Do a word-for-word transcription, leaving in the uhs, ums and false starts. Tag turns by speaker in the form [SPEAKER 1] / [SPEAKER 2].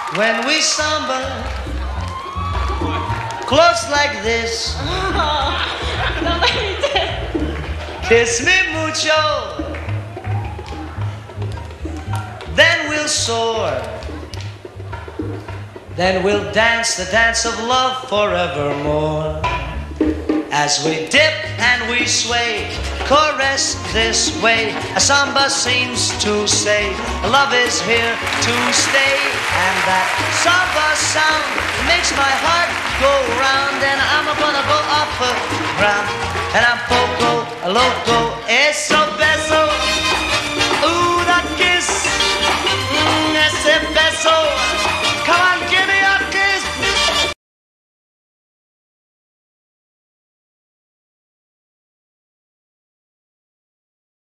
[SPEAKER 1] When we samba, close like this. Kiss me mucho, then we'll soar. Then we'll dance the dance of love forevermore. As we dip and we sway, caress this way, a samba seems to say, love is here to stay. And that samba sound makes my heart go round, and I'm gonna go off the ground. And I'm poco, loco, it's so bad.